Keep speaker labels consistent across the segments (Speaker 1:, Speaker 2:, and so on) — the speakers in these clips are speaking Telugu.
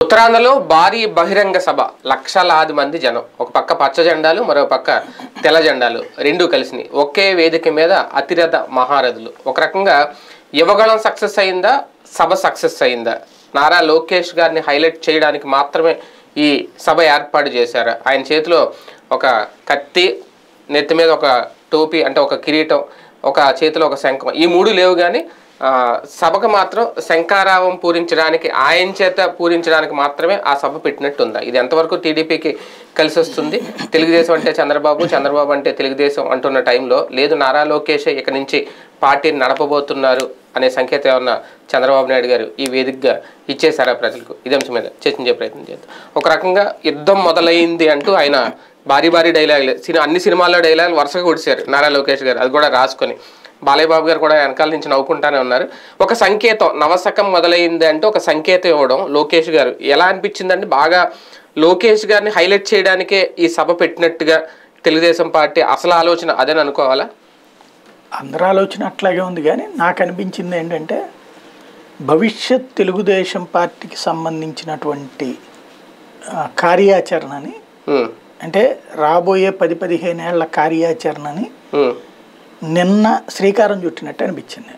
Speaker 1: ఉత్తరాంధ్రలో భారీ బహిరంగ సభ, లక్షలాది మంది జనం. ఒక పక్క పచ్చ జెండాలు, మరో పక్క తెల్ల జెండాలు రెండూ కలిసినాయి. ఒకే వేదిక మీద అతిరథ మహారథులు. ఒక రకంగా యువగళం సక్సెస్ అయిందా, సభ సక్సెస్ అయిందా? నారా లోకేష్ గారిని హైలైట్ చేయడానికి మాత్రమే ఈ సభ ఏర్పాటు చేశారు. ఆయన చేతిలో ఒక కత్తి, నెత్తి మీద ఒక టోపీ అంటే ఒక కిరీటం, ఒక చేతిలో ఒక శంఖం, ఈ మూడు లేవు. కానీ సభకు మాత్రం శంఖారావం పూరించడానికి, ఆయన చేత పూరించడానికి మాత్రమే ఆ సభ పెట్టినట్టుందా? ఇది ఎంతవరకు టీడీపీకి కలిసి వస్తుంది? తెలుగుదేశం అంటే చంద్రబాబు, చంద్రబాబు అంటే తెలుగుదేశం అంటున్న టైంలో లేదు నారా లోకేష్ ఇక నుంచి పార్టీని నడపబోతున్నారు అనే సంకేతం ఏమన్నా చంద్రబాబు నాయుడు గారు ఈ వేదికగా ఇచ్చేశారా ప్రజలకు? ఇదే అంశం మీద చర్చించే ప్రయత్నం చేద్దాం. ఒక రకంగా యుద్ధం మొదలైంది అంటూ ఆయన భారీ డైలాగులు, అన్ని సినిమాల్లో డైలాగులు వరుసగా కొడిశారు నారా లోకేష్ గారు. అది కూడా రాసుకొని బాలయ్య బాబు గారు కూడా వెనకాల నుంచి నవ్వుకుంటానే ఉన్నారు. ఒక సంకేతం, నవశకం మొదలైంది అంటే ఒక సంకేతం ఇవ్వడం లోకేష్ గారు ఎలా అనిపించిందంటే, బాగా లోకేష్ గారిని హైలైట్ చేయడానికే ఈ సభ పెట్టినట్టుగా తెలుగుదేశం పార్టీ అసలు ఆలోచన అదని అనుకోవాలా?
Speaker 2: అందరూ ఆలోచన అట్లాగే ఉంది. కానీ నాకు అనిపించింది ఏంటంటే, భవిష్యత్ తెలుగుదేశం పార్టీకి సంబంధించినటువంటి కార్యాచరణని, అంటే రాబోయే 10-15 ఏళ్ల కార్యాచరణని నిన్న శ్రీకారం చుట్టినట్టు అనిపించింది.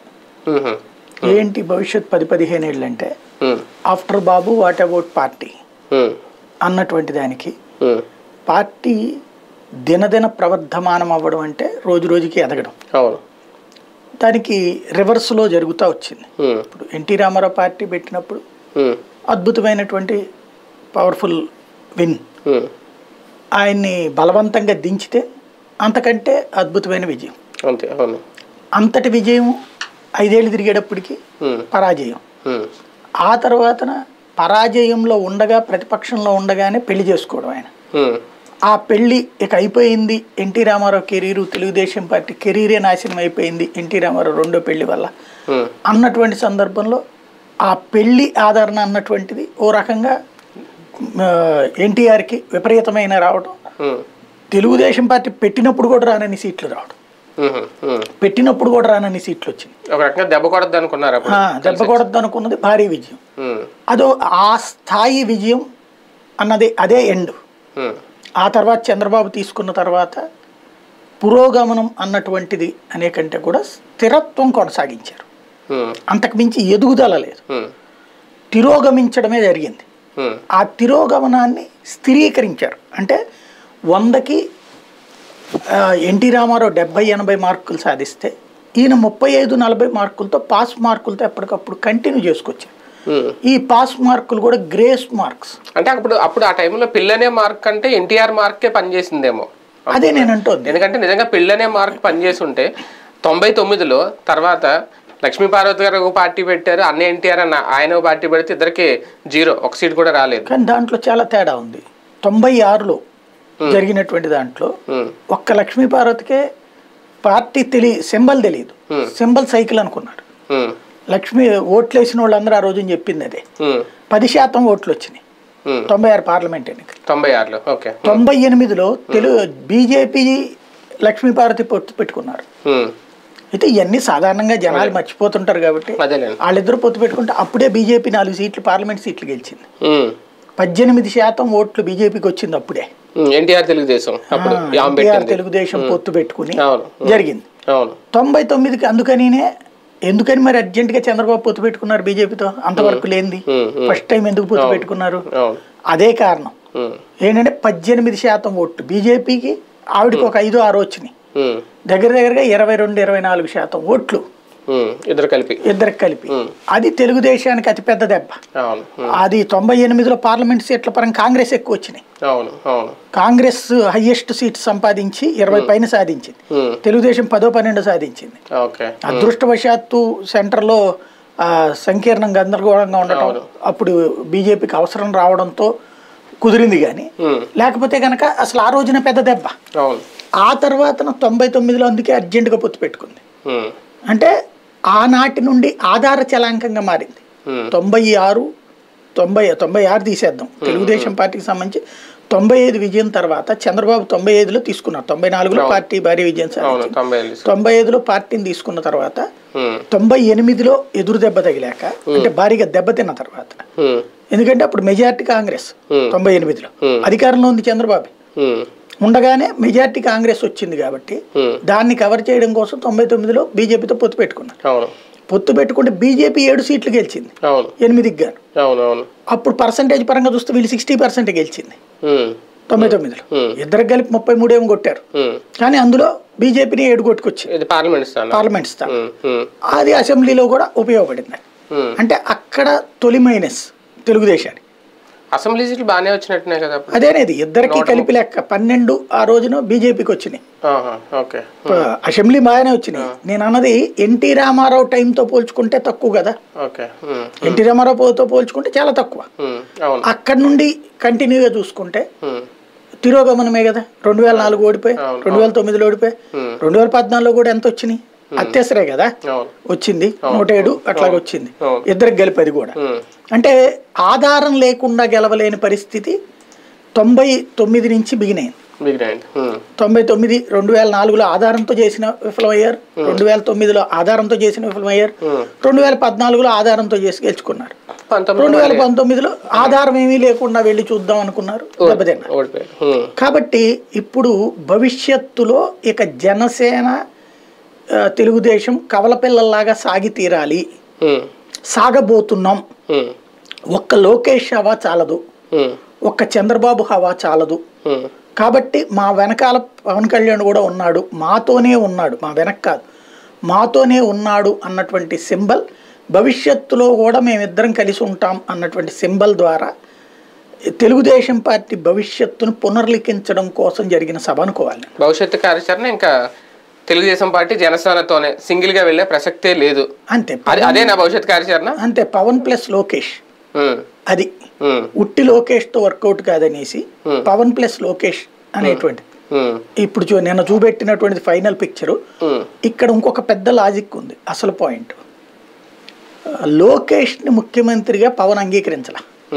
Speaker 2: ఏంటి భవిష్యత్ 10-15 ఏళ్ళు అంటే, after Babu what about party అన్నటువంటి దానికి పార్టీ దినదిన ప్రవర్ధమానం అవ్వడం అంటే రోజు రోజుకి ఎదగడం, దానికి రివర్స్లో జరుగుతూ వచ్చింది. ఇప్పుడు ఎన్టీ రామారావు పార్టీ పెట్టినప్పుడు అద్భుతమైనటువంటి పవర్ఫుల్ విన్, ఆయన్ని బలవంతంగా దించితే అంతకంటే అద్భుతమైన విజయం. అంతటి విజయం 5 ఏళ్ళు తిరిగేటప్పటికి పరాజయం. ఆ తర్వాత పరాజయంలో ఉండగా, ప్రతిపక్షంలో ఉండగానే పెళ్లి చేసుకోవడం ఆయన. ఆ పెళ్లి ఇక అయిపోయింది, NT Rama Rao career, Telugu Desam party కెరీరే నాశనం అయిపోయింది ఎన్టీ రామారావు రెండో పెళ్లి వల్ల అన్నటువంటి సందర్భంలో ఆ పెళ్లి ఆదరణ అన్నటువంటిది ఓ రకంగా ఎన్టీఆర్కి విపరీతమైన రావడం, తెలుగుదేశం పార్టీ పెట్టినప్పుడు కూడా రానని సీట్లు రావడం, పెట్టినప్పుడు కూడా రానని సీట్లు వచ్చింది.
Speaker 1: దెబ్బ
Speaker 2: కొడద్దు అనుకున్నది భారీ విజయం. అదో ఆ స్థాయి విజయం అన్నది అదే ఎండ్. ఆ తర్వాత చంద్రబాబు తీసుకున్న తర్వాత పురోగమనం అన్నటువంటిది అనే కంటే కూడా స్థిరత్వం కొనసాగించారు. అంతకుమించి ఎదుగుదల లేదు, తిరోగమించడమే జరిగింది. ఆ తిరోగమనాన్ని స్థిరీకరించారు. అంటే 100కి ఎన్టీ రామారావు 70-80 మార్కులు సాధిస్తే ఈయన 35-40 మార్కులతో, పాస్ మార్కులతో ఎప్పటికప్పుడు కంటిన్యూ చేసుకొచ్చారు. ఈ పాస్ మార్కులు కూడా గ్రేస్ మార్క్స్.
Speaker 1: అంటే అప్పుడు ఆ టైంలో పిల్లనే మార్క్ అంటే ఎన్టీఆర్ మార్కే పనిచేసిందేమో,
Speaker 2: అదే నేను అంటుంది.
Speaker 1: ఎందుకంటే నిజంగా పిల్లనే మార్క్ పనిచేసి ఉంటే 99లో తర్వాత లక్ష్మీపార్వతి గారు ఒక పార్టీ పెట్టారు, అన్న ఎన్టీఆర్ అన్న ఆయన పార్టీ పెడితే ఇద్దరికి 0, ఒక సీట్ కూడా రాలేదు.
Speaker 2: కానీ దాంట్లో చాలా తేడా ఉంది. 96లో జరిగినటువంటి దాంట్లో ఒక్క లక్ష్మీపార్వతికే పార్టీ సింబల్ తెలియదు, సింబల్ సైకిల్ అనుకున్నాడు. లక్ష్మి ఓట్లు వేసిన వాళ్ళందరూ ఆ రోజు చెప్పింది అదే. 10% ఓట్లు వచ్చినాయి 96 పార్లమెంట్ ఎన్నికలు. 98లో బీజేపీ లక్ష్మీపార్వతి పొత్తు పెట్టుకున్నారు. అయితే ఇవన్నీ సాధారణంగా జనాలు మర్చిపోతుంటారు కాబట్టి వాళ్ళిద్దరు పొత్తు పెట్టుకుంటే అప్పుడే బీజేపీ 4 సీట్లు పార్లమెంట్ సీట్లు గెలిచింది. 18% ఓట్లు బీజేపీకి వచ్చింది అప్పుడే.
Speaker 1: ఎన్టీఆర్
Speaker 2: తెలుగుదేశం పొత్తు పెట్టుకుని జరిగింది. 99కి ఎందుకని మరి అర్జెంటుగా చంద్రబాబు పొత్తు పెట్టుకున్నారు బీజేపీతో? అంతవరకు లేనిది ఫస్ట్ టైం ఎందుకు పొత్తు పెట్టుకున్నారు? అదే కారణం ఏంటంటే 18% ఓట్లు బీజేపీకి, ఆవిడకి ఒక 5-6 వచ్చినాయి. దగ్గరగా 22-24% ఓట్లు ఇద్దరికి కలిపి. అది తెలుగుదేశానికి అతిపెద్ద దెబ్బ. అది 98లో పార్లమెంట్ సీట్ల పరంగా కాంగ్రెస్ ఎక్కువ వచ్చినాయి. కాంగ్రెస్ హైయెస్ట్ సీట్ సంపాదించి 20 పైన సాధించింది, తెలుగుదేశం 10-12 సాధించింది. అదృష్టవశాత్తు సెంటర్లో సంకీర్ణం గందరగోళంగా ఉండటం, అప్పుడు బీజేపీకి అవసరం రావడంతో కుదిరింది. కానీ లేకపోతే కనుక అసలు ఆ రోజున పెద్ద దెబ్బ. ఆ తర్వాత 99లో అందుకే అర్జెంటుగా పొత్తు పెట్టుకుంది. అంటే ఆనాటి నుండి ఆధార చలాంకంగా మారింది. 96 తీసేద్దాం, తెలుగుదేశం పార్టీకి సంబంధించి 95 విజయం తర్వాత చంద్రబాబు 95లో తీసుకున్నారు. 94లో పార్టీ భారీ విజయం సాధించింది. 95లో పార్టీని తీసుకున్న తర్వాత 98లో ఎదురు దెబ్బ తగిలాక, అంటే భారీగా దెబ్బతిన్న తర్వాత ఎందుకంటే అప్పుడు మెజారిటీ కాంగ్రెస్ 98లో అధికారంలో ఉంది చంద్రబాబు ఉండగానే మెజారిటీ కాంగ్రెస్ వచ్చింది కాబట్టి దాన్ని కవర్ చేయడం కోసం 99లో బీజేపీతో పొత్తు పెట్టుకున్నారు. పొత్తు పెట్టుకుంటే బీజేపీ 7 సీట్లు గెలిచింది 8కి గాను. అప్పుడు పర్సంటేజ్ పరంగా చూస్తే వీళ్ళు 60% గెలిచింది 99లో. ఇద్దరికి కలిపి 33 ఏమో కొట్టారు. కానీ అందులో బీజేపీని 7 కొట్టుకొచ్చింది పార్లమెంట్ స్థానం. అది అసెంబ్లీలో కూడా ఉపయోగపడింది. అంటే అక్కడ తొలి మైనస్ తెలుగుదేశానికి.
Speaker 1: అసెంబ్లీ సీట్లు బాగానే వచ్చినట్టున్నాయి కదా.
Speaker 2: అదేనేది ఇద్దరికి కలిపి లెక్క 12 ఆ రోజున బీజేపీకి వచ్చినాయి. అసెంబ్లీ బాగానే వచ్చినాయి. నేను అన్నది ఎన్టీ రామారావు టైంతో పోల్చుకుంటే తక్కువ కదా. ఎన్టీ రామారావుతో పోల్చుకుంటే చాలా తక్కువ. అక్కడ నుండి కంటిన్యూగా చూసుకుంటే తిరోగమనమే కదా. 2004 ఓడిపోయి 2009లో ఓడిపోయి 2014లో కూడా ఎంత వచ్చినాయి అత్యవసరే కదా వచ్చింది 107 అట్లాగ వచ్చింది ఇద్దరికి కలిపి. అది కూడా అంటే ఆధారం లేకుండా గెలవలేని పరిస్థితి 99 నుంచి బిగినైంది. 99 2004లో ఆధారంతో చేసిన విఫలమయ్యారు, 2009లో ఆధారంతో చేసిన విఫలమయ్యారు, 2014లో ఆధారంతో చేసి గెలుచుకున్నారు, 2019లో ఆధారం ఏమీ లేకుండా వెళ్ళి చూద్దాం అనుకున్నారు, దెబ్బతిన్నారు. కాబట్టి ఇప్పుడు భవిష్యత్తులో ఇక జనసేన తెలుగుదేశం కవల పిల్లల్లాగా సాగి తీరాలి, సాగబోతున్నాం. ఒక్క లోకేష్ హవా చాలదు, ఒక్క చంద్రబాబు హవా చాలదు. కాబట్టి మా వెనకాల పవన్ కళ్యాణ్ కూడా ఉన్నాడు, మాతోనే ఉన్నాడు, మా వెనక కాదు మాతోనే ఉన్నాడు అన్నటువంటి సింబల్, భవిష్యత్తులో కూడా మేమిద్దరం కలిసి ఉంటాం అన్నటువంటి సింబల్ ద్వారా తెలుగుదేశం పార్టీ భవిష్యత్తును పునర్లిఖించడం కోసం జరిగిన సభ అనుకోవాలి.
Speaker 1: భవిష్యత్తు కార్యాచరణ ఇంకా తెలుగుదేశం పార్టీ జనసేనతోనే, సింగిల్ గా వెళ్లే ప్రసక్తే లేదు.
Speaker 2: అంతే,
Speaker 1: అదే నా భవిష్యత్ కార్యాచరణ.
Speaker 2: అంతే, పవన్ ప్లస్ లోకేష్. అది ఉట్టి లోకేష్ తో వర్కౌట్ కాదనేసి పవన్ ప్లస్ లోకేష్ అనేటువంటి ఇప్పుడు నిన్న చూపెట్టినటువంటి ఫైనల్ పిక్చరు. ఇక్కడ ఇంకొక పెద్ద లాజిక్ ఉంది. అసలు పాయింట్, లోకేష్ ని ముఖ్యమంత్రిగా పవన్ అంగీకరించాల.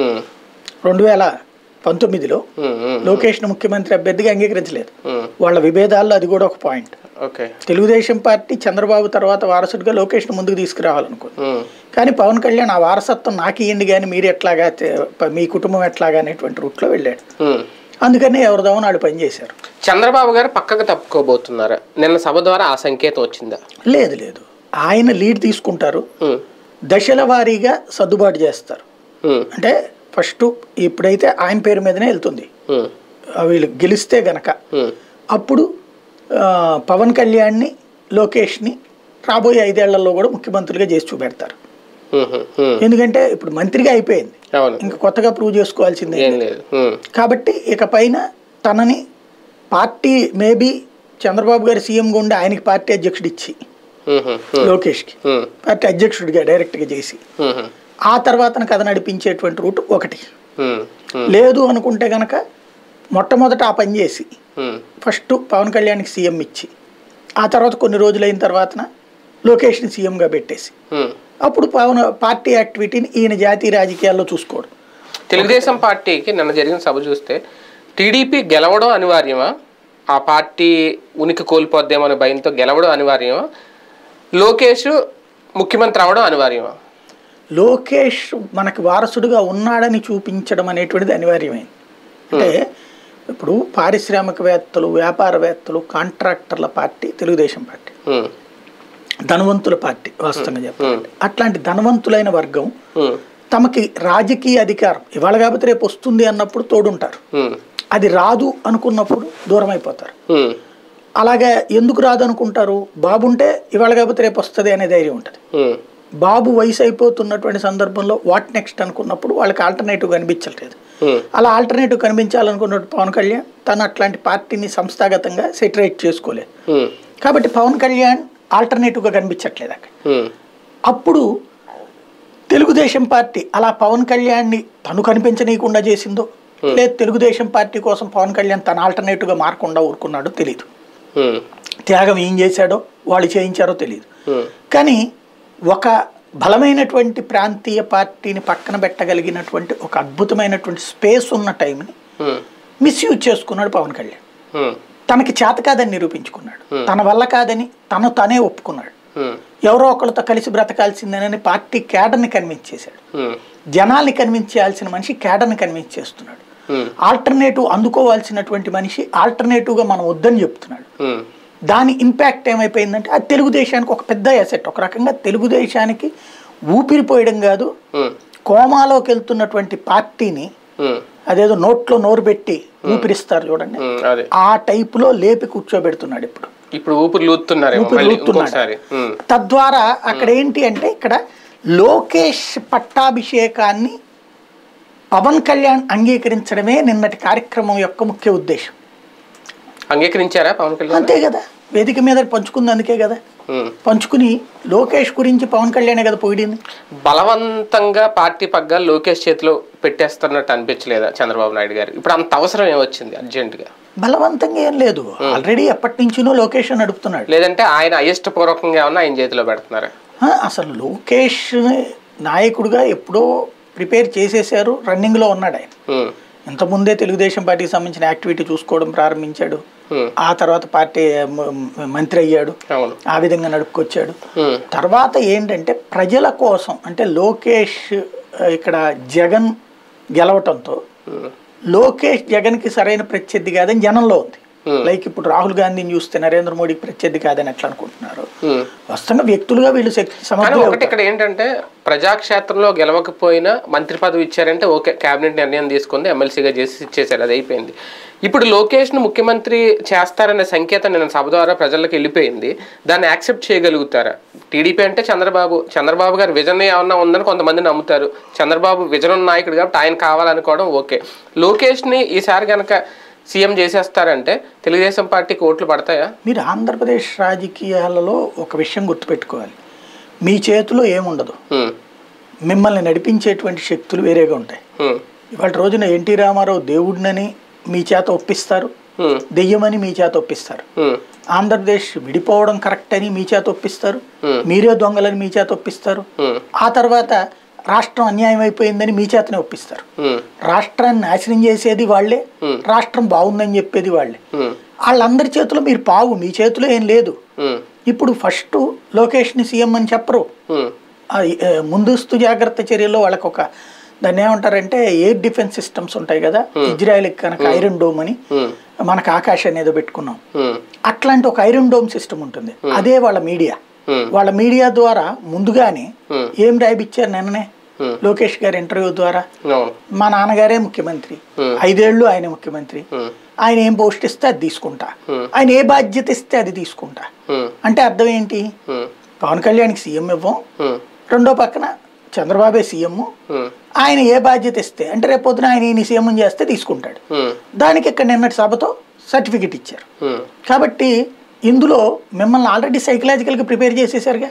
Speaker 2: 2019లో లోకేష్ ను ముఖ్యమంత్రి అభ్యర్థిగా అంగీకరించలేదు. వాళ్ళ విభేదాల్లో అది కూడా ఒక పాయింట్. తెలుగుదేశం పార్టీ చంద్రబాబు తర్వాత వారసుడిగా లోకేష్ ను ముందుకు తీసుకురావాలనుకుంది. కానీ పవన్ కళ్యాణ్ ఆ వారసత్వం నాకు ఇవ్వండి కానీ మీరు ఎట్లాగా, మీ కుటుంబం ఎట్లాగా అనేటువంటి రూట్లో వెళ్ళాడు. అందుకని ఎవరిదామో నాడు పనిచేశారు.
Speaker 1: చంద్రబాబు గారు పక్కకు తప్పుకోబోతున్నారు. నిన్న సభ ద్వారా ఆ సంకేతం వచ్చిందా?
Speaker 2: లేదు లేదు, ఆయన లీడ్ తీసుకుంటారు, దశల వారీగా సర్దుబాటు చేస్తారు. అంటే ఫస్ట్ ఇప్పుడైతే ఆయన పేరు మీదనే వెళ్తుంది, వీళ్ళు గెలిస్తే గనక అప్పుడు పవన్ కళ్యాణ్ని లోకేష్ని రాబోయే 5 ఏళ్లలో కూడా ముఖ్యమంత్రిగా చేసి చూపెడతారు. ఎందుకంటే ఇప్పుడు మంత్రిగా అయిపోయింది, ఇంకా కొత్తగా ప్రూవ్ చేసుకోవాల్సిందే. కాబట్టి ఇక పైన తనని పార్టీ మేబీ చంద్రబాబు గారి సీఎంగా ఉండి ఆయనకి పార్టీ అధ్యక్షుడు ఇచ్చి లోకేష్కి పార్టీ అధ్యక్షుడిగా డైరెక్ట్గా చేసి ఆ తర్వాత కథ నడిపించేటువంటి రూట్ ఒకటి. లేదు అనుకుంటే గనక మొట్టమొదట ఆ పని చేసి ఫస్ట్ పవన్ కళ్యాణ్కి సీఎం ఇచ్చి ఆ తర్వాత కొన్ని రోజులైన తర్వాత లోకేష్ని సీఎంగా పెట్టేసి అప్పుడు పవన్ పార్టీ యాక్టివిటీని ఈయన జాతీయ రాజకీయాల్లో చూసుకోవడం.
Speaker 1: తెలుగుదేశం పార్టీకి నిన్న జరిగిన సభ చూస్తే టీడీపీ గెలవడం అనివార్యమా, ఆ పార్టీ ఉనికి కోల్పోద్దేమో అనే భయంతో గెలవడం అనివార్యమా, లోకేష్ ముఖ్యమంత్రి అవడం అనివార్యమా?
Speaker 2: లోకేష్ మనకు వారసుడుగా ఉన్నాడని చూపించడం అనేటువంటిది అనివార్యమైంది. అంటే ఇప్పుడు పారిశ్రామికవేత్తలు, వ్యాపారవేత్తలు, కాంట్రాక్టర్ల పార్టీ తెలుగుదేశం పార్టీ, ధనవంతుల పార్టీ వాస్తవంగా చెప్పాలంటే. అట్లాంటి ధనవంతులైన వర్గం తమకి రాజకీయ అధికారం ఇవాళ కాబట్టి రేపు వస్తుంది అన్నప్పుడు తోడుంటారు, అది రాదు అనుకున్నప్పుడు దూరం అయిపోతారు. అలాగే ఎందుకు రాదు అనుకుంటారు, బాబుంటే ఇవాళ కాబట్టి రేపు వస్తుంది అనే ధైర్యం ఉంటుంది. బాబు వయసు అయిపోతున్నటువంటి సందర్భంలో వాట్ నెక్స్ట్ అనుకున్నప్పుడు వాళ్ళకి ఆల్టర్నేటివ్ కనిపించలేదు. అలా ఆల్టర్నేటివ్ కనిపించాలనుకున్నట్టు పవన్ కళ్యాణ్ తను అట్లాంటి పార్టీని సంస్థాగతంగా సెటరేట్ చేసుకోలేదు. కాబట్టి పవన్ కళ్యాణ్ ఆల్టర్నేటివ్గా కనిపించట్లేదు అక్కడ. అప్పుడు తెలుగుదేశం పార్టీ అలా పవన్ కళ్యాణ్ని తను కనిపించనీయకుండా చేసిందో, లేదు తెలుగుదేశం పార్టీ కోసం పవన్ కళ్యాణ్ తన ఆల్టర్నేటివ్గా మారకుండా ఊరుకున్నాడో తెలియదు. త్యాగం ఏం చేశాడో వాళ్ళు చేయించారో తెలియదు. కానీ ఒక బలమైనటువంటి ప్రాంతీయ పార్టీని పక్కన పెట్టగలిగినటువంటి ఒక అద్భుతమైనటువంటి స్పేస్ ఉన్న టైంని మిస్యూజ్ చేసుకున్నాడు పవన్ కళ్యాణ్. తనకి చేత కాదని నిరూపించుకున్నాడు, తన వల్ల కాదని తనే ఒప్పుకున్నాడు. ఎవరో ఒకరితో కలిసి బ్రతకాల్సిందేనని పార్టీ క్యాడర్ని కన్విన్స్ చేశాడు. జనాల్ని కన్విన్స్ చేయాల్సిన మనిషి క్యాడర్ని కన్విన్స్ చేస్తున్నాడు. ఆల్టర్నేటివ్ అందుకోవాల్సినటువంటి మనిషి ఆల్టర్నేటివ్గా మనం వద్దని చెప్తున్నాడు. దాని ఇంపాక్ట్ ఏమైపోయిందంటే అది తెలుగుదేశానికి ఒక పెద్ద అసెట్. ఒక రకంగా తెలుగుదేశానికి ఊపిరిపోయడం కాదు, కోమాలోకి వెళ్తున్నటువంటి పార్టీని అదేదో నోట్లో నోరు పెట్టి ఊపిరిస్తారు చూడండి, ఆ టైపులో లేపి కూర్చోబెడుతున్నాడు. ఇప్పుడు ఊపిరిలుతున్నాడు. తద్వారా అక్కడ ఏంటి అంటే ఇక్కడ లోకేష్ పట్టాభిషేకాన్ని పవన్ కళ్యాణ్ అంగీకరించడమే నిన్నటి కార్యక్రమం యొక్క ముఖ్య ఉద్దేశం.
Speaker 1: అంగీకరించారా పవన్ కళ్యాణ్?
Speaker 2: అంతే కదా, వేదిక మీద పంచుకుంది. అందుకే కదా పంచుకుని లోకేష్ గురించి పవన్ కళ్యాణే కదా పోయింది.
Speaker 1: బలవంతంగా పార్టీ పగ్గాలు లోకేష్ చేతిలో పెట్టేస్తున్నట్టు అనిపించలేదా చంద్రబాబు నాయుడు గారు? ఇప్పుడు అంత అవసరం ఏమొచ్చింది అర్జెంటుగా?
Speaker 2: బలవంతంగా ఏం లేదు, ఆల్రెడీ ఎప్పటి నుంచినో లోకేష్ నడుపుతున్నాడు.
Speaker 1: లేదంటే ఆయన అయిష్టపూర్వకంగా ఏమన్నా ఆయన చేతిలో పెడుతున్నారా?
Speaker 2: అసలు లోకేష్ నాయకుడిగా ఎప్పుడో ప్రిపేర్ చేసేసారు, రన్నింగ్లో ఉన్నాడు ఆయన. ఇంతకుముందే తెలుగుదేశం పార్టీకి సంబంధించిన యాక్టివిటీ చూసుకోవడం ప్రారంభించాడు. ఆ తర్వాత పార్టీ మంత్రి అయ్యాడు, ఆ విధంగా నడుపుకొచ్చాడు. తర్వాత ఏంటంటే ప్రజల కోసం అంటే లోకేష్ ఇక్కడ జగన్ గెలవటంతో లోకేష్ జగన్కి సరైన ప్రత్యర్థి కాదని జనంలో ఉంది. లైక్ ఇప్పుడు రాహుల్ గాంధీని చూస్తే నరేంద్ర మోడీకి ప్రత్యర్థి కాదని ఎట్లా అనుకుంటున్నారు. వాస్తవంగా వ్యక్తులుగా వీళ్ళు
Speaker 1: ఒకటి ఇక్కడ ఏంటంటే ప్రజాక్షేత్రంలో గెలవకపోయినా మంత్రి పదవి ఇచ్చారంటే ఓకే, కేబినెట్ నిర్ణయం తీసుకుంది, ఎమ్మెల్సీగా చేసి ఇచ్చేసారు, అది అయిపోయింది. ఇప్పుడు లోకేష్ను ముఖ్యమంత్రి చేస్తారనే సంకేతం నేను సభ ద్వారా ప్రజలకు వెళ్ళిపోయింది. దాన్ని యాక్సెప్ట్ చేయగలుగుతారా? టీడీపీ అంటే చంద్రబాబు గారి విజన్ ఏమన్నా ఉందని కొంతమంది నమ్ముతారు. చంద్రబాబు విజన్ ఉన్న నాయకుడు కాబట్టి ఆయన కావాలనుకోవడం ఓకే. లోకేష్ని ఈసారి కనుక సీఎం చేసేస్తారంటే తెలుగుదేశం పార్టీకి ఓట్లు పడతాయా?
Speaker 2: మీరు ఆంధ్రప్రదేశ్ రాజకీయాలలో ఒక విషయం గుర్తుపెట్టుకోవాలి, మీ చేతిలో ఏముండదు, మిమ్మల్ని నడిపించేటువంటి శక్తులు వేరేగా ఉంటాయి. ఇవాళ రోజున ఎన్టీ రామారావు దేవుడినని మీ చేత ఒప్పిస్తారు, దెయ్యమని మీ చేత ఒప్పిస్తారు. ఆంధ్రప్రదేశ్ విడిపోవడం కరెక్ట్ అని మీ చేత ఒప్పిస్తారు, మీరే దొంగలని మీ చేత ఒప్పిస్తారు. ఆ తర్వాత రాష్ట్రం అన్యాయం అయిపోయిందని మీ చేతనే ఒప్పిస్తారు. రాష్ట్రాన్ని నాశనం చేసేది వాళ్లే, రాష్ట్రం బాగుందని చెప్పేది వాళ్లే. వాళ్ళందరి చేతిలో మీరు పావు, మీ చేతిలో ఏం లేదు. ఇప్పుడు ఫస్ట్ లోకేష్ని సీఎం అని చెప్పరు, ముందస్తు జాగ్రత్త చర్యల్లో వాళ్ళకి ఒక దాన్ని ఏమంటారంటే ఎయిర్ డిఫెన్స్ సిస్టమ్స్ ఉంటాయి కదా, ఇజ్రాయెల్కి కనుక ఐరన్ డోమ్ అని మనకు ఆకాశాన్ని ఏదో పెట్టుకున్నాం, అట్లాంటి ఒక ఐరన్ డోమ్ సిస్టమ్ ఉంటుంది. అదే వాళ్ళ మీడియా ద్వారా ముందుగానే ఏం రాయిపించారు నిన్ననే లోకేష్ గారి ఇంటర్వ్యూ ద్వారా, మా నాన్నగారే ముఖ్యమంత్రి, 5 ఏళ్ళు ఆయన ముఖ్యమంత్రి, ఆయన ఏం పోస్ట్ ఇస్తే అది తీసుకుంటా, ఆయన ఏ బాధ్యత ఇస్తే అది తీసుకుంటా. అంటే అర్థం ఏంటి? పవన్ కళ్యాణ్కి సీఎం ఇవ్వం, రెండో పక్కన చంద్రబాబే సీఎం, ఆయన ఏ బాధ్యత ఇస్తే అంటే రేపొద్దున ఆయన ఈయన సీఎం చేస్తే తీసుకుంటాడు. దానికి ఇక్కడ నిన్నటి సభతో సర్టిఫికెట్ ఇచ్చారు. కాబట్టి ఇందులో మిమ్మల్ని ఆల్రెడీ సైకలాజికల్గా ప్రిపేర్ చేసేసారుగా.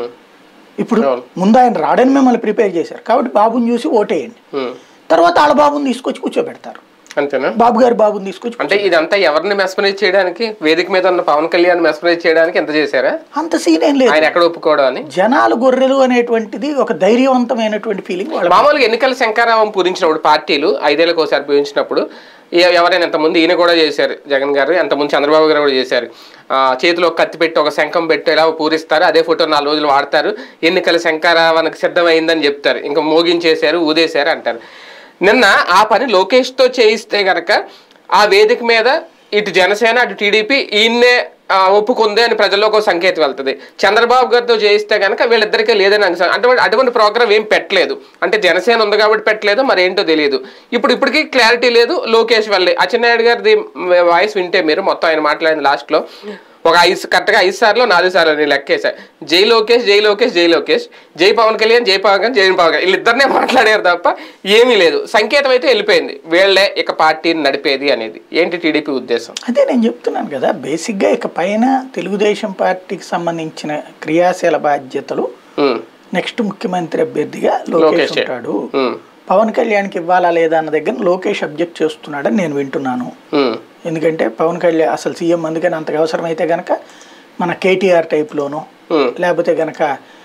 Speaker 2: ఇప్పుడు ముందు ఆయన రాడని మిమ్మల్ని ప్రిపేర్ చేశారు కాబట్టి బాబుని చూసి ఓటేయండి, తర్వాత వాళ్ళ బాబుని తీసుకొచ్చి కూర్చోబెడతారు.
Speaker 1: అంతేనా?
Speaker 2: బాబు గారి బాబుని తీసుకొచ్చి
Speaker 1: అంటే ఇదంతా ఎవరిని మెస్మరైజ్ చేయడానికి, వేదిక మీద ఉన్న పవన్ కళ్యాణ్ మెస్మరైజ్ చేయడానికి ఎంత చేశారా?
Speaker 2: అంత సీన్ ఏం లేదు,
Speaker 1: ఆయన ఎక్కడ ఒప్పుకోవడం అని.
Speaker 2: జనాలు గొర్రెలు అనేటువంటిది ఒక ధైర్యవంతమైనటువంటి ఫీలింగ్.
Speaker 1: మామూలుగా ఎన్నికల శంకారావం పూరించినప్పుడు పార్టీలు 5 ఏళ్ళకి ఒకసారి పూరించినప్పుడు ఎవరైనా ఎంతమంది ఈయన కూడా చేశారు, జగన్ గారు ఎంతమంది చంద్రబాబు గారు కూడా చేశారు, చేతిలో కత్తి పెట్టి ఒక శంఖం పెట్టి ఎలా పూరిస్తారు, అదే ఫోటో 4 రోజులు వాడతారు, ఎన్నికల శంకారావానికి సిద్ధమైందని చెప్తారు, ఇంకా మోగించేశారు ఊదేశారు అంటారు. నిన్న ఆ పని లోకేష్తో చేయిస్తే గనక ఆ వేదిక మీద ఇటు జనసేన అటు టీడీపీ ఈయన్నే ఒప్పుకుంది అని ప్రజల్లోకి ఒక సంకేతం వెళ్తుంది. చంద్రబాబు గారితో చేయిస్తే కనుక వీళ్ళిద్దరికీ లేదని అటువంటి ప్రోగ్రామ్ ఏం పెట్టలేదు. అంటే జనసేన ఉంది కాబట్టి పెట్టలేదు, మరి ఏంటో తెలియదు. ఇప్పటికీ క్లారిటీ లేదు. లోకేష్ వల్లే అచ్చెన్నాయుడు గారిది వాయిస్ వింటే మీరు మొత్తం ఆయన మాట్లాడింది లాస్ట్లో ఒక కరెక్ట్గా 5 సార్లు 4 సార్లు నేను లెక్కేసా. జై లోకేష్, జై లోకేష్, జై లోకేష్, జై పవన్ కళ్యాణ్, జై పవన్ కళ్యాణ్, జై పవన్ కళ్యాణ్, వీళ్ళిద్దరినే మాట్లాడారు తప్ప ఏమీ లేదు. సంకేతం అయితే వెళ్ళిపోయింది, వీళ్ళే ఇక పార్టీని నడిపేది అనేది. ఏంటి టీడీపీ ఉద్దేశం?
Speaker 2: అదే నేను చెప్తున్నాను కదా, బేసిక్గా ఇక పైన తెలుగుదేశం పార్టీకి సంబంధించిన క్రియాశీల బాధ్యతలు నెక్స్ట్ ముఖ్యమంత్రి అభ్యర్థిగా లోకేష్ ఉంటాడు. పవన్ కళ్యాణ్కి ఇవ్వాలా లేదా అన్న దగ్గర లోకేష్ అబ్జెక్ట్ చేస్తున్నాడని నేను వింటున్నాను. ఎందుకంటే పవన్ కళ్యాణ్ అసలు సీఎం అందుకని అంతగా అవసరమైతే కనుక మన కేటీఆర్ టైప్లోనో లేకపోతే కనుక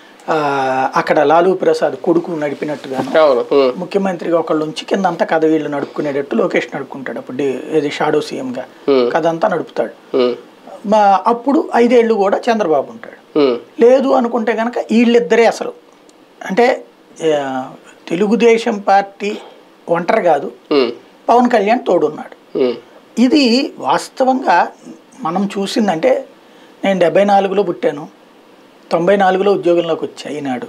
Speaker 2: అక్కడ లాలూ ప్రసాద్ కొడుకు నడిపినట్టుగాను ముఖ్యమంత్రిగా ఒకళ్ళు ఉంచి కింద అంతా కథ వీళ్ళు నడుపుకునేటట్టు లోకేష్ నడుపుకుంటాడు. అప్పుడు ఏది షాడో సీఎంగా కథ అంతా నడుపుతాడు. అప్పుడు 5 ఏళ్ళు కూడా చంద్రబాబు ఉంటాడు. లేదు అనుకుంటే కనుక వీళ్ళిద్దరే అసలు అంటే తెలుగుదేశం పార్టీ ఒంటరి కాదు, పవన్ కళ్యాణ్ తోడున్నాడు. ఇది వాస్తవంగా మనం చూసిందంటే నేను 74లో పుట్టాను, 94లో ఉద్యోగంలోకి వచ్చా. ఈనాడు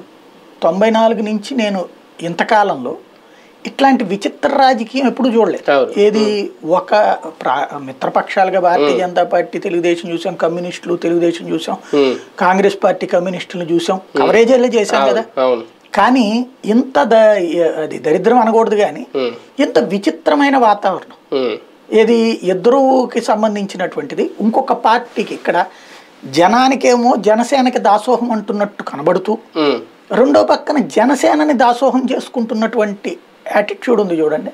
Speaker 2: 94 నుంచి నేను ఇంతకాలంలో ఇట్లాంటి విచిత్ర రాజకీయం ఎప్పుడు చూడలేదు. ఏది ఒక మిత్రపక్షాలుగా భారతీయ జనతా పార్టీ తెలుగుదేశం చూసాం, కమ్యూనిస్టులు తెలుగుదేశం చూసాం, కాంగ్రెస్ పార్టీ కమ్యూనిస్టులు చూసాం, కవరేజీలో చేశాం కదా. కానీ ఇంత అది దరిద్రం అనకూడదు, కానీ ఇంత విచిత్రమైన వాతావరణం ఏది ఇద్దరుకి సంబంధించినటువంటిది ఇంకొక పార్టీకి ఇక్కడ జనానికేమో జనసేనకి దాసోహం అంటున్నట్టు కనబడుతూ, రెండో పక్కన జనసేనని దాసోహం చేసుకుంటున్నటువంటి యాటిట్యూడ్ ఉంది చూడండి.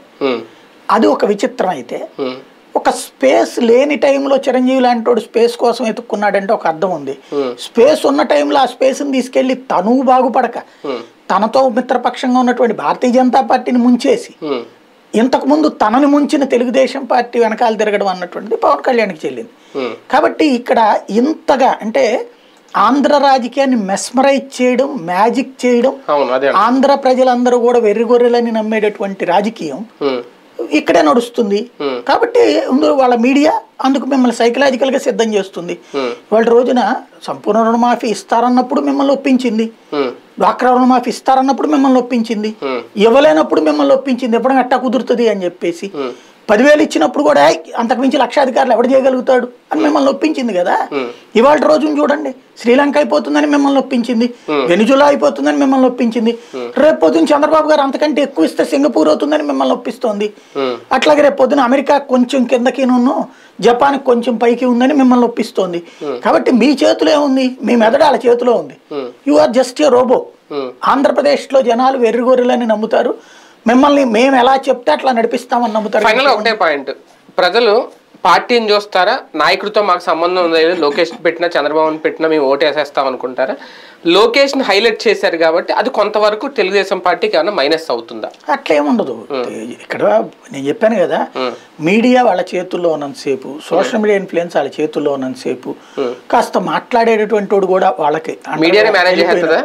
Speaker 2: అది ఒక విచిత్రం. అయితే ఒక స్పేస్ లేని టైంలో చిరంజీవి లాంటి వాడు స్పేస్ కోసం ఎత్తుక్కున్నాడంటే ఒక అర్థం ఉంది. స్పేస్ ఉన్న టైంలో ఆ స్పేస్ని తీసుకెళ్లి తను బాగుపడక తనతో మిత్రపక్షంగా ఉన్నటువంటి భారతీయ జనతా పార్టీని ముంచేసి ఇంతకుముందు తనని ముంచిన తెలుగుదేశం పార్టీ వెనకాల తిరగడం అన్నటువంటిది పవన్ కళ్యాణ్కి చెల్లింది. కాబట్టి ఇక్కడ ఇంతగా అంటే ఆంధ్ర రాజకీయాన్ని మెస్మరైజ్ చేయడం, మ్యాజిక్ చేయడం, ఆంధ్ర ప్రజలందరూ కూడా వెర్రిగొర్రెలని నమ్మేటటువంటి రాజకీయం ఇక్కడే నడుస్తుంది. కాబట్టి వాళ్ళ మీడియా అందుకు మిమ్మల్ని సైకలాజికల్ గా సిద్ధం చేస్తుంది. వాళ్ళ రోజున సంపూర్ణ రుణమాఫీ ఇస్తారన్నప్పుడు మిమ్మల్ని ఒప్పించింది, డ్వాక్రా రుణమాఫీ ఇస్తారన్నప్పుడు మిమ్మల్ని ఒప్పించింది, ఇవ్వలేనప్పుడు మిమ్మల్ని ఒప్పించింది, ఎప్పుడైనా అట్టా కుదురుతుంది అని చెప్పేసి. 10,000 ఇచ్చినప్పుడు కూడా అంతకు మించి లక్షాధికారులు ఎవడు చేయగలుగుతాడు అని మిమ్మల్ని ఒప్పించింది కదా. ఇవాళ రోజున చూడండి, శ్రీలంక అయిపోతుందని మిమ్మల్ని ఒప్పించింది, వెనిజులా అయిపోతుందని మిమ్మల్ని ఒప్పించింది, రేపు పొద్దున చంద్రబాబు గారు అంతకంటే ఎక్కువ ఇస్తే సింగపూర్ అవుతుందని మిమ్మల్ని ఒప్పిస్తోంది. అట్లాగే రేపు పొద్దున అమెరికా కొంచెం కిందకి జపాన్ కొంచెం పైకి ఉందని మిమ్మల్ని ఒప్పిస్తోంది. కాబట్టి మీ చేతిలో ఏముంది? మీ మెదడు వాళ్ళ చేతిలో ఉంది. You are just a robo. ఆంధ్రప్రదేశ్లో జనాలు వెర్రిగొర్రెలని నమ్ముతారు, మిమ్మల్ని మేము ఎలా చెప్తే అట్లా నడిపిస్తామని నమ్ముతారు.
Speaker 1: ఫైనల్ ఒకటే పాయింట్, ప్రజలు పార్టీని చూస్తారా, నాయకుడితో మాకు సంబంధం ఉంది, లోకేష్ పెట్టినా చంద్రబాబుని పెట్టినా మేము ఓటు వేసేస్తాం అనుకుంటారా? లోకేష్ని హైలైట్ చేశారు కాబట్టి అది కొంతవరకు తెలుగుదేశం పార్టీకి ఏమైనా మైనస్ అవుతుందా?
Speaker 2: అట్లా ఏముండదు. ఇక్కడ నేను చెప్పాను కదా, మీడియా వాళ్ళ చేతుల్లో ఉన్నంతసేపు, సోషల్ మీడియా ఇన్ఫ్లుయెన్స్ వాళ్ళ చేతుల్లో ఉన్నంతసేపు కాస్త మాట్లాడేటటువంటి వాడు కూడా వాళ్ళకి
Speaker 1: మీడియానే మేనేజ్ చేస్తుందా?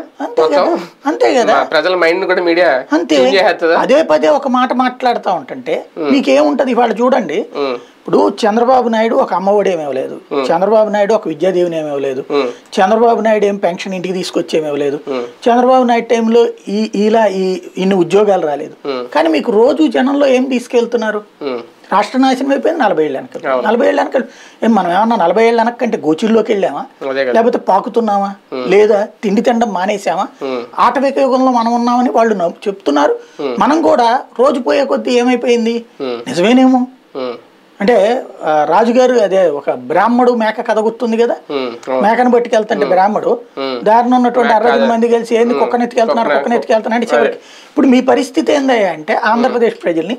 Speaker 2: అంతే కదా,
Speaker 1: ప్రజల మైండ్ కూడా మీడియా
Speaker 2: అంతే. అదే పదే ఒక మాట మాట్లాడుతూ ఉంటుంటే మీకేముంటది? ఇవాళ చూడండి, ఇప్పుడు చంద్రబాబు నాయుడు ఒక అమ్మఒడి ఏమేవలేదు, చంద్రబాబు నాయుడు ఒక విద్యాదీవెన ఏమేవలేదు, చంద్రబాబు నాయుడు ఏం పెన్షన్ ఇంటికి తీసుకొచ్చేమేవలేదు, చంద్రబాబు నాయుడు టైంలో ఇన్ని ఉద్యోగాలు రాలేదు. కానీ మీకు రోజు జనంలో ఏం తీసుకెళ్తున్నారు? రాష్ట్ర నాశనం అయిపోయింది 40 ఏళ్ళ వెనక. 40 ఏళ్ళ వెనక మనం ఏమన్నా 40 ఏళ్ళ వెనకంటే గోచిల్లోకి వెళ్ళామా, లేకపోతే పాకుతున్నామా, లేదా తిండి తినడం మానేసామా? ఆటవిక యుగంలో మనం ఉన్నామని వాళ్ళు చెప్తున్నారు. మనం కూడా రోజు పోయే కొద్దీ ఏమైపోయింది? నిజమేనేమో. అంటే రాజుగారు అదే ఒక బ్రాహ్మడు మేక కథ గుర్తుంది కదా, మేకను పట్టుకెళ్తుంటే బ్రాహ్మడు దారిని ఉన్నటువంటి 60 మంది కలిసి ఏంది కుక్కనెత్తుకెళ్తున్నారు కుక్కనెత్తుకెళ్తున్నా అంటే చివరికి ఇప్పుడు మీ పరిస్థితి ఏందయ్యా అంటే ఆంధ్రప్రదేశ్ ప్రజల్ని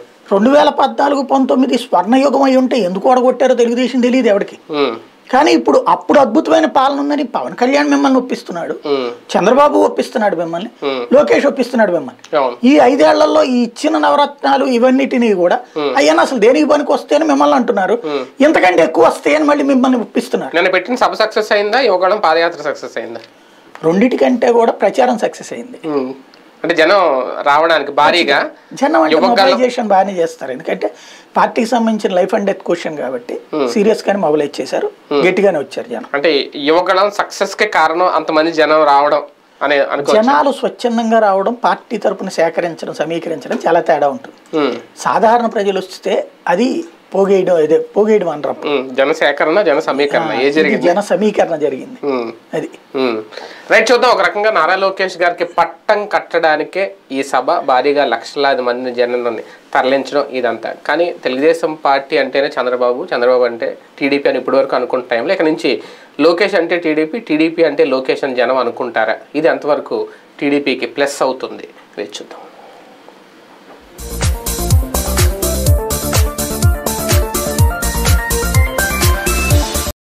Speaker 2: 2014-19 స్వర్ణయుగం అయి ఉంటే ఎందుకు ఓడగొట్టారో తెలుగుదేశం తెలియదు ఎవరికి. కానీ అప్పుడు అద్భుతమైన పాలన ఉందని పవన్ కళ్యాణ్ మిమ్మల్ని ఒప్పిస్తున్నాడు, చంద్రబాబు ఒప్పిస్తున్నాడు మిమ్మల్ని, లోకేష్ ఒప్పిస్తున్నాడు మిమ్మల్ని. ఈ 5 ఏళ్లలో ఈ ఇచ్చిన నవరత్నాలు ఇవన్నిటినీ కూడా అయ్యా అసలు దేనికి పనికి వస్తాయని మిమ్మల్ని అంటున్నారు, ఇంతకంటే ఎక్కువ వస్తాయని మళ్ళీ మిమ్మల్ని ఒప్పిస్తున్నారు.
Speaker 1: నేను పెట్టిన సభ సక్సెస్ అయిందా, యువగళం పాదయాత్ర సక్సెస్ అయిందా?
Speaker 2: రెండిటికంటే కూడా ప్రచారం సక్సెస్ అయింది.
Speaker 1: అంటే జనం రావడానికి భారీగా
Speaker 2: జనం అంటే మొబైలైజేషన్ బాగానే చేస్తారు. ఎందుకంటే పార్టీకి సంబంధించిన లైఫ్ అండ్ డెత్ క్వశ్చన్ కాబట్టి సీరియస్ గానే మొబైలైజ్ చేశారు, గట్టిగానే వచ్చారు జనం.
Speaker 1: అంటే యువగళం సక్సెస్ కే కారణం అంతమంది జనం రావడం అనే
Speaker 2: జనాలు స్వచ్ఛందంగా రావడం, పార్టీ తరపున సేకరించడం సమీకరించడం చాలా తేడా ఉంటుంది. సాధారణ ప్రజలు వస్తే అది పోగేయడం అనరు.
Speaker 1: జన సేకరణ జన సమీకరణ
Speaker 2: జన సమీకరణ జరిగింది. అది
Speaker 1: రైట్. చూద్దాం. ఒక రకంగా నారా లోకేష్ గారికి పట్టం కట్టడానికే ఈ సభ భారీగా లక్షలాది మంది జనాన్ని తరలించడం ఇదంతా. కానీ తెలుగుదేశం పార్టీ అంటేనే చంద్రబాబు, చంద్రబాబు అంటే టీడీపీ అని ఇప్పటివరకు అనుకున్న టైంలో ఇక నుంచి లోకేష్ అంటే టీడీపీ, టీడీపీ అంటే లోకేష్ అని జనం అనుకుంటారా? ఇది అంతవరకు టీడీపీకి ప్లస్ అవుతుంది, వేచి చూద్దాం.